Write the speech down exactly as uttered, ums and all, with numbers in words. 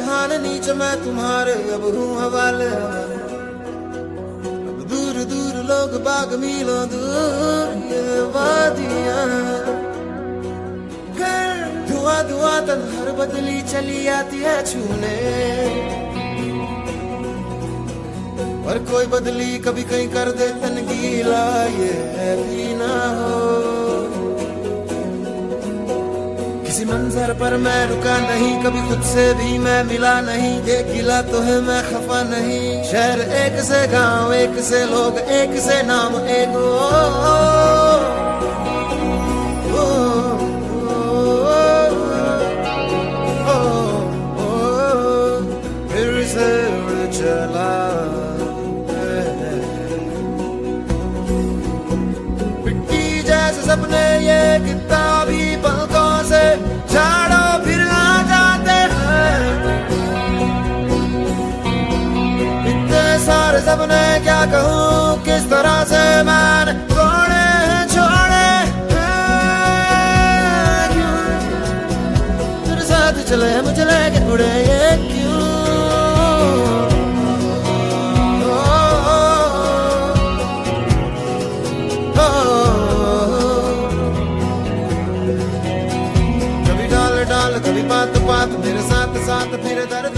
जहान नीच मैं तुम्हारे अब हूँ हवाले। अब दूर दूर लोग बाग मीलों दूर ये वादियाँ, फिर धुआं धुआं तन हर बदली चली आती है छूने। और कोई बदली कभी कहीं कर दे तन गीला, ये भी ना हो। किसी मंजर पर मैं रुका नहीं, कभी खुद से भी मैं मिला नहीं। ये गिला तो है मैं खफा नहीं। शहर एक से गांव, एक से लोग, एक से नाम, एक ओ, ओ, ओ, ओ, ओ, फिर से उड़ चला मिट्टी जैसे सपने, ये किताबी पलकों से झाड़ो फिर आ जाते हैं। इतने सारे सपने क्या कहूँ, किस तरह से मैंने तोड़े हैं, छोड़े हैं क्यों। तेरे साथ चले मुझे लेके उड़े ये क्यों। कभी बात बात मेरे साथ साथ फिर दर्द